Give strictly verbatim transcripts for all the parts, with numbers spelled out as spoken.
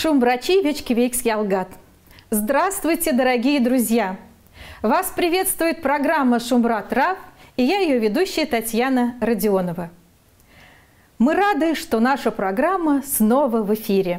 Шумбрачи вечки-вейкс ялгат. Здравствуйте, дорогие друзья! Вас приветствует программа «Шумбрат Рав» и я ее ведущая Татьяна Родионова. Мы рады, что наша программа снова в эфире.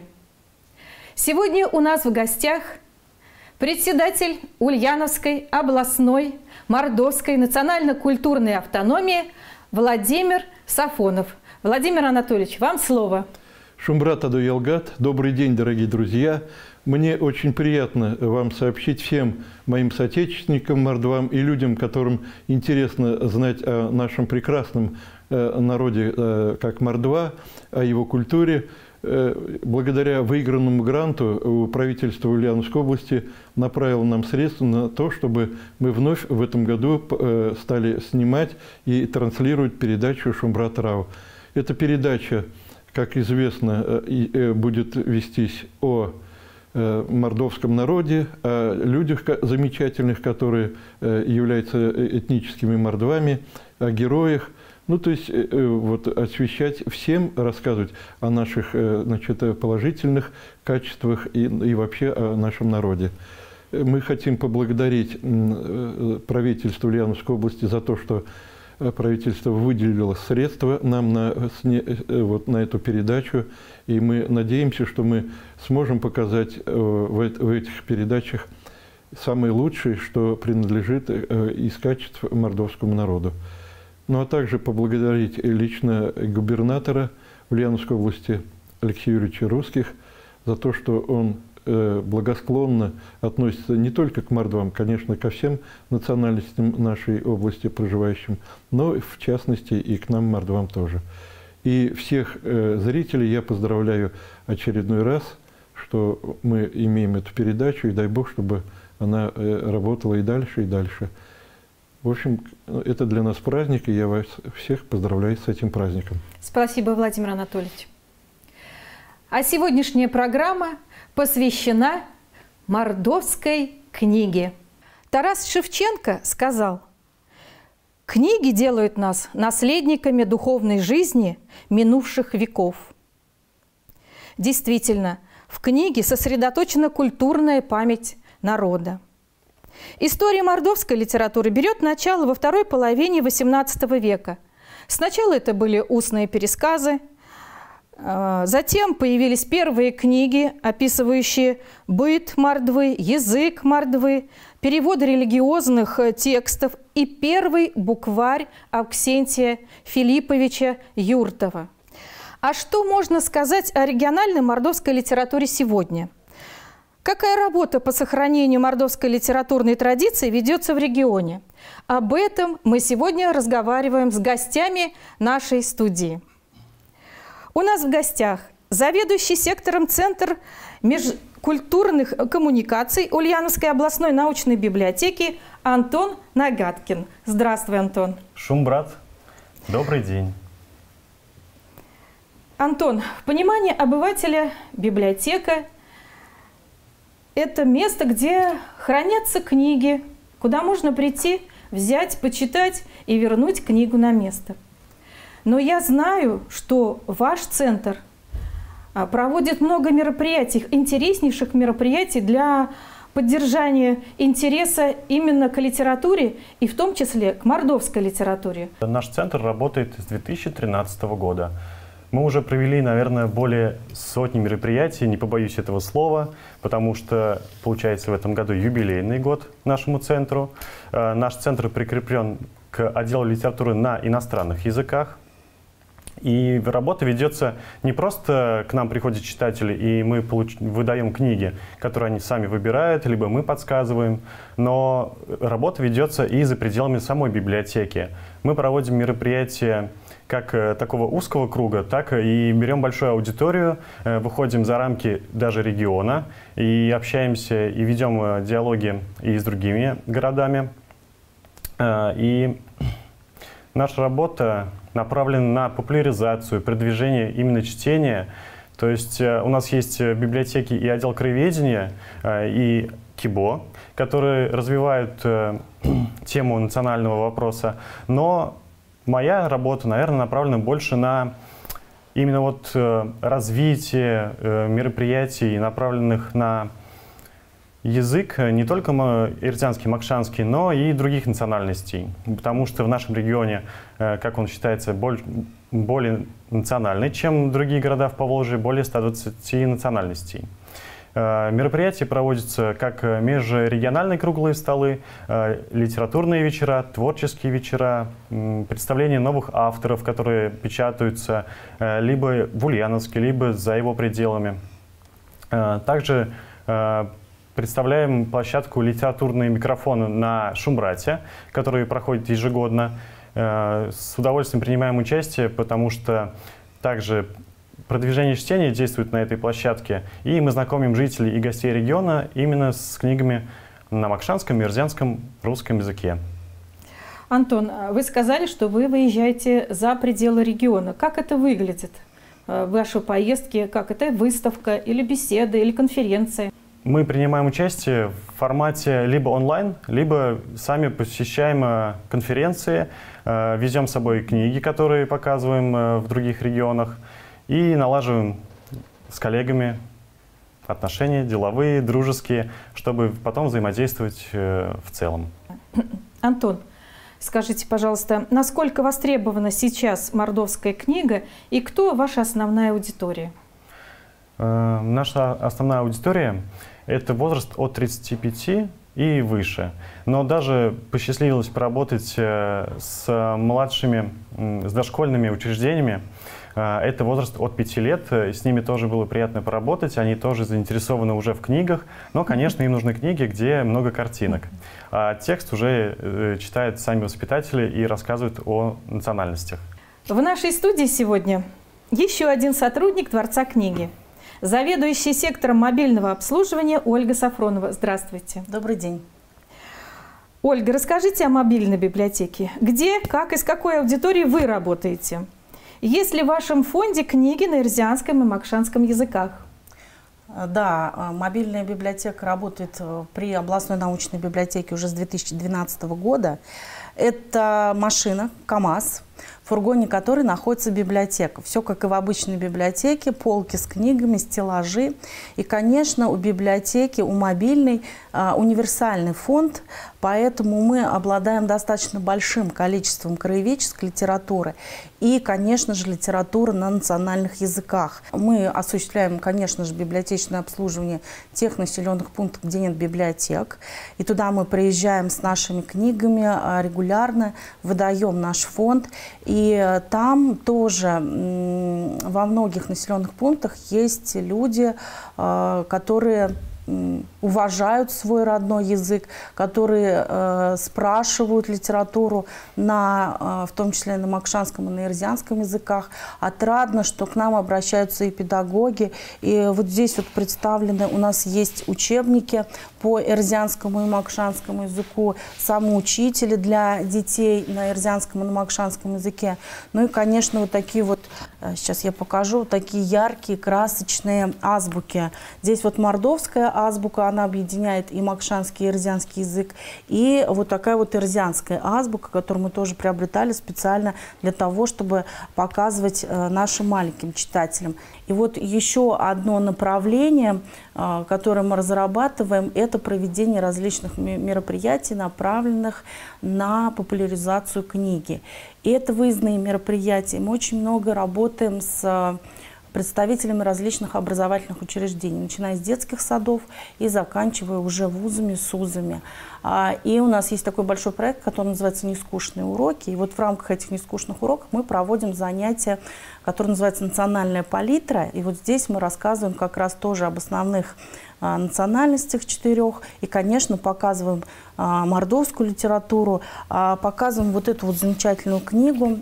Сегодня у нас в гостях председатель Ульяновской областной Мордовской национально-культурной автономии Владимир Сафонов. Владимир Анатольевич, вам слово. Шумбрат Аду Ялгат. Добрый день, дорогие друзья. Мне очень приятно вам сообщить всем моим соотечественникам, мордвам и людям, которым интересно знать о нашем прекрасном народе, как мордва, о его культуре. Благодаря выигранному гранту правительство Ульяновской области направило нам средства на то, чтобы мы вновь в этом году стали снимать и транслировать передачу «Шумбрат Рав». Эта передача, как известно, будет вестись о мордовском народе, о людях замечательных, которые являются этническими мордвами, о героях. Ну, то есть, вот, освещать всем, рассказывать о наших, значит, положительных качествах и, и вообще о нашем народе. Мы хотим поблагодарить правительство Ульяновской области за то, что правительство выделило средства нам на, вот, на эту передачу, и мы надеемся, что мы сможем показать в этих передачах самое лучшее, что принадлежит из качеств мордовскому народу. Ну а также поблагодарить лично губернатора Ульяновской области Алексея Юрьевича Русских за то, что он благосклонно относится не только к мордвам, конечно, ко всем национальностям нашей области проживающим, но в частности и к нам, мордвам, тоже. И всех зрителей я поздравляю очередной раз, что мы имеем эту передачу, и дай Бог, чтобы она работала и дальше, и дальше. В общем, это для нас праздник, и я вас всех поздравляю с этим праздником. Спасибо, Владимир Анатольевич. А сегодняшняя программа посвящена мордовской книге. Тарас Шевченко сказал: «Книги делают нас наследниками духовной жизни минувших веков». Действительно, в книге сосредоточена культурная память народа. История мордовской литературы берет начало во второй половине восемнадцатого века. Сначала это были устные пересказы, затем появились первые книги, описывающие быт мордвы, язык мордвы, переводы религиозных текстов и первый букварь Авксентия Филипповича Юртова. А что можно сказать о региональной мордовской литературе сегодня? Какая работа по сохранению мордовской литературной традиции ведется в регионе? Об этом мы сегодня разговариваем с гостями нашей студии. У нас в гостях заведующий сектором Центр межкультурных коммуникаций Ульяновской областной научной библиотеки Антон Нагаткин. Здравствуй, Антон. Шумбрат. Добрый день. Антон, в понимании обывателя библиотека – это место, где хранятся книги, куда можно прийти, взять, почитать и вернуть книгу на место. Но я знаю, что ваш центр проводит много мероприятий, интереснейших мероприятий для поддержания интереса именно к литературе и в том числе к мордовской литературе. Наш центр работает с две тысячи тринадцатого года. Мы уже провели, наверное, более сотни мероприятий, не побоюсь этого слова, потому что, получается, в этом году юбилейный год нашему центру. Наш центр прикреплен к отделу литературы на иностранных языках. И работа ведется не просто к нам приходят читатели, и мы получ... выдаем книги, которые они сами выбирают, либо мы подсказываем, но работа ведется и за пределами самой библиотеки. Мы проводим мероприятия как такого узкого круга, так и берем большую аудиторию, выходим за рамки даже региона и общаемся, и ведем диалоги и с другими городами. И наша работа направлена на популяризацию, продвижение именно чтения. То есть у нас есть библиотеки и отдел краеведения, и КИБО, которые развивают тему национального вопроса, но моя работа, наверное, направлена больше на именно вот развитие мероприятий, направленных на язык не только ирзианский, макшанский, но и других национальностей. Потому что в нашем регионе, как он считается, более, более национальный, чем другие города в Поволжье, более ста двадцати национальностей. Мероприятия проводятся как межрегиональные круглые столы, литературные вечера, творческие вечера, представления новых авторов, которые печатаются либо в Ульяновске, либо за его пределами. Также представляем площадку «Литературные микрофоны» на Шумбрате, которые проходят ежегодно. С удовольствием принимаем участие, потому что также продвижение чтения действует на этой площадке, и мы знакомим жителей и гостей региона именно с книгами на макшанском, ирзианском, русском языке. Антон, вы сказали, что вы выезжаете за пределы региона. Как это выглядит? Ваши поездки, как это выставка или беседа, или конференция? Мы принимаем участие в формате либо онлайн, либо сами посещаем конференции, везем с собой книги, которые показываем в других регионах, и налаживаем с коллегами отношения деловые, дружеские, чтобы потом взаимодействовать в целом. Антон, скажите, пожалуйста, насколько востребована сейчас мордовская книга и кто ваша основная аудитория? Наша основная аудитория – это возраст от тридцати пяти и выше. Но даже посчастливилось поработать с младшими, с дошкольными учреждениями. Это возраст от пяти лет, с ними тоже было приятно поработать, они тоже заинтересованы уже в книгах, но, конечно, им нужны книги, где много картинок. А текст уже читают сами воспитатели и рассказывают о национальностях. В нашей студии сегодня еще один сотрудник Дворца книги. Заведующий сектором мобильного обслуживания Ольга Сафронова. Здравствуйте. Добрый день. Ольга, расскажите о мобильной библиотеке. Где, как и с какой аудиторией вы работаете? Есть ли в вашем фонде книги на ирзианском и макшанском языках? Да, мобильная библиотека работает при областной научной библиотеке уже с две тысячи двенадцатого года. Это машина КАМАЗ, в фургоне которой находится библиотека. Все как и в обычной библиотеке, полки с книгами, стеллажи. И, конечно, у библиотеки, у мобильной а, универсальный фонд, поэтому мы обладаем достаточно большим количеством краеведческой литературы и, конечно же, литературы на национальных языках. Мы осуществляем, конечно же, библиотечное обслуживание тех населенных пунктов, где нет библиотек. И туда мы приезжаем с нашими книгами регулярно, выдаем наш фонд. И там тоже во многих населенных пунктах есть люди, которые уважают свой родной язык, которые э, спрашивают литературу, на, э, в том числе на макшанском и на ирзианском языках. Отрадно, что к нам обращаются и педагоги. И вот здесь вот представлены, у нас есть учебники по ирзианскому и макшанскому языку, самоучители для детей на ирзианском и на макшанском языке. Ну и, конечно, вот такие вот, сейчас я покажу, вот такие яркие, красочные азбуки. Здесь вот мордовская азбука, она объединяет и макшанский, и ирзианский язык, и вот такая вот ирзианская азбука, которую мы тоже приобретали специально для того, чтобы показывать э, нашим маленьким читателям. И вот еще одно направление, э, которое мы разрабатываем, это проведение различных мероприятий, направленных на популяризацию книги. И это выездные мероприятия. Мы очень много работаем с представителями различных образовательных учреждений, начиная с детских садов и заканчивая уже вузами, СУЗами. И у нас есть такой большой проект, который называется «Нескучные уроки». И вот в рамках этих нескучных уроков мы проводим занятия, которые называются «Национальная палитра». И вот здесь мы рассказываем как раз тоже об основных национальностях четырех. И, конечно, показываем мордовскую литературу, показываем вот эту вот замечательную книгу.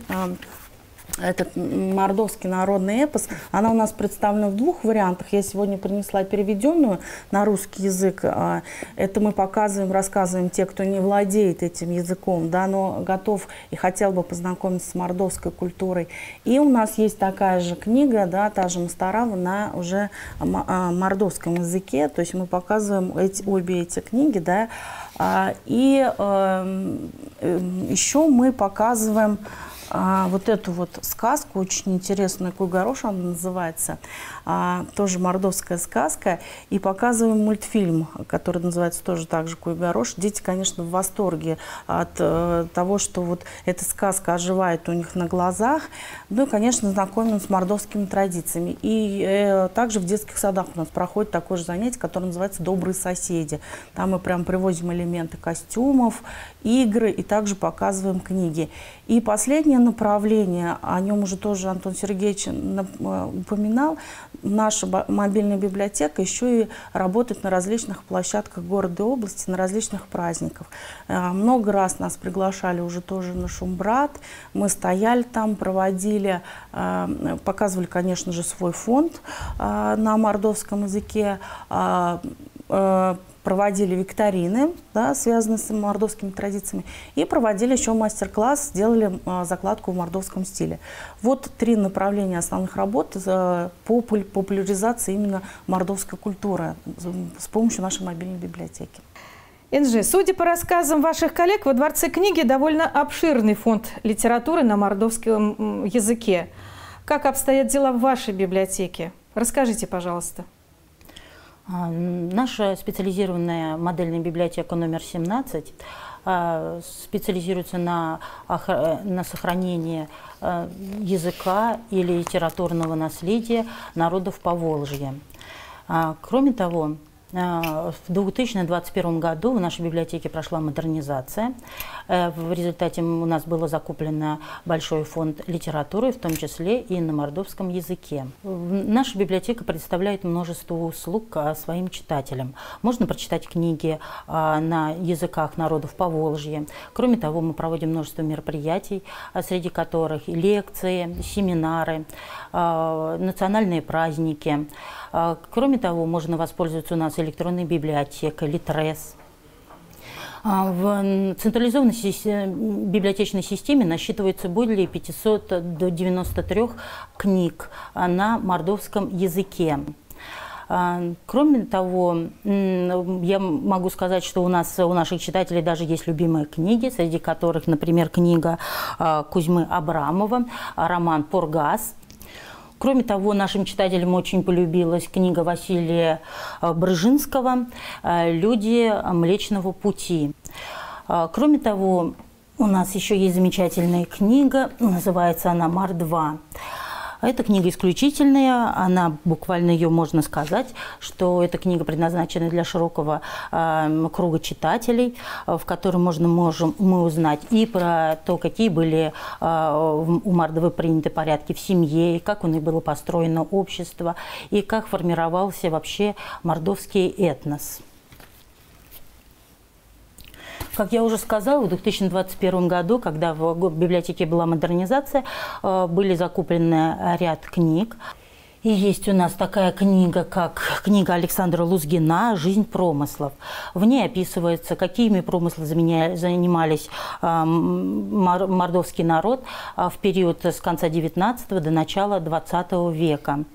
Этот мордовский народный эпос, она у нас представлена в двух вариантах. Я сегодня принесла переведенную на русский язык. Это мы показываем, рассказываем те, кто не владеет этим языком, да, но готов и хотел бы познакомиться с мордовской культурой. И у нас есть такая же книга, да, та же Мастарава на уже мордовском языке. То есть мы показываем эти, обе эти книги, да. И э, еще мы показываем а, вот эту вот сказку, очень интересную, «Куй-Горош» она называется, а, тоже мордовская сказка, и показываем мультфильм, который называется тоже так же «Куй-Горош». Дети, конечно, в восторге от э, того, что вот эта сказка оживает у них на глазах, ну и, конечно, знакомим с мордовскими традициями. И э, также в детских садах у нас проходит такое же занятие, которое называется «Добрые соседи». Там мы прям привозим элементы костюмов, игры и также показываем книги. И последнее направление, о нем уже тоже Антон Сергеевич упоминал, наша мобильная библиотека еще и работает на различных площадках города и области, на различных праздниках. Много раз нас приглашали уже тоже на Шумбрат, мы стояли там, проводили, показывали, конечно же, свой фонд на мордовском языке, проводили викторины, да, связанные с мордовскими традициями, и проводили еще мастер-класс, сделали а, закладку в мордовском стиле. Вот три направления основных работ а, по популяризации именно мордовской культуры с помощью нашей мобильной библиотеки. Инжи, судя по рассказам ваших коллег, во Дворце книги довольно обширный фонд литературы на мордовском языке. Как обстоят дела в вашей библиотеке? Расскажите, пожалуйста. Наша специализированная модельная библиотека номер семнадцать специализируется на, на сохранении языка и литературного наследия народов Поволжья. Кроме того, в две тысячи двадцать первом году в нашей библиотеке прошла модернизация. В результате у нас был закуплен большой фонд литературы, в том числе и на мордовском языке. Наша библиотека предоставляет множество услуг своим читателям. Можно прочитать книги на языках народов Поволжья. Кроме того, мы проводим множество мероприятий, среди которых лекции, семинары, национальные праздники. Кроме того, можно воспользоваться у нас электронной библиотекой Литрес. В централизованной библиотечной системе насчитывается более пятисот до девяноста трёх книг на мордовском языке. Кроме того, я могу сказать, что у нас, у наших читателей даже есть любимые книги, среди которых, например, книга Кузьмы Абрамова, роман «Поргас». Кроме того, нашим читателям очень полюбилась книга Василия Брыжинского «Люди Млечного Пути». Кроме того, у нас еще есть замечательная книга, называется она «Мордва». Эта книга исключительная, она буквально ее можно сказать, что эта книга предназначена для широкого э, круга читателей, в которой можно можем мы узнать и про то, какие были э, у Мордвы приняты порядки в семье, и как у них было построено общество, и как формировался вообще мордовский этнос. Как я уже сказала, в две тысячи двадцать первом году, когда в библиотеке была модернизация, были закуплены ряд книг. И есть у нас такая книга, как книга Александра Лузгина «Жизнь промыслов». В ней описывается, какими промыслами занимались мордовский народ в период с конца девятнадцатого до начала двадцатого века.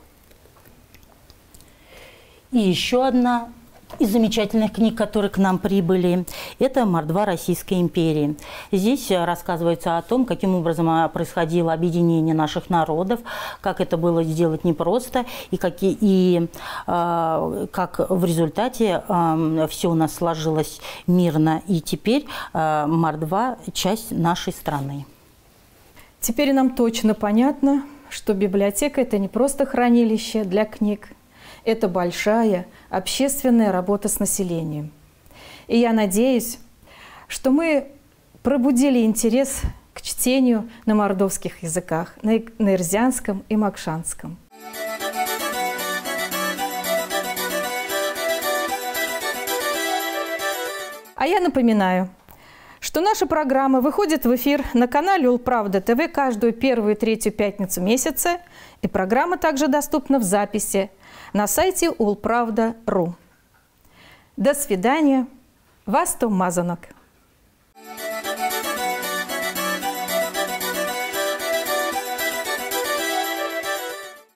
И еще одна из замечательных книг, которые к нам прибыли, это «Мордва Российской империи». Здесь рассказывается о том, каким образом происходило объединение наших народов, как это было сделать непросто, и, какие, и э, как в результате э, все у нас сложилось мирно, и теперь э, Мордва – часть нашей страны. Теперь нам точно понятно, что библиотека – это не просто хранилище для книг, это большая общественная работа с населением. И я надеюсь, что мы пробудили интерес к чтению на мордовских языках, на эрзянском и макшанском. А я напоминаю, что наша программа выходит в эфир на канале Улправда ТВ каждую первую и третью пятницу месяца, и программа также доступна в записи на сайте улправда точка ру. До свидания. Вас Том Мазанок.